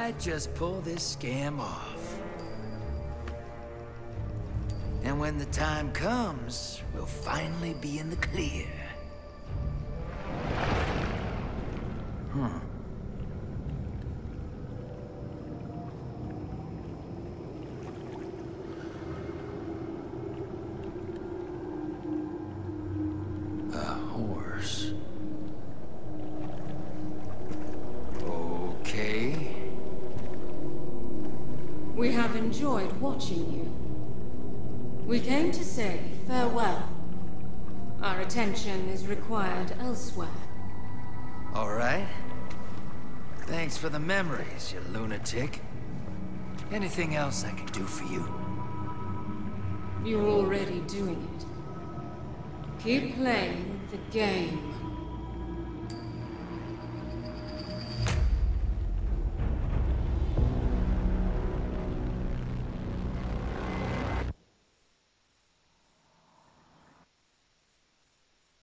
might just pull this scam off. And when the time comes, we'll finally be in the clear. A horse. Okay. We have enjoyed watching you. We came to say farewell. Our attention is required elsewhere. All right. Thanks for the memories, you lunatic. Anything else I can do for you? You're already doing it. Keep playing the game.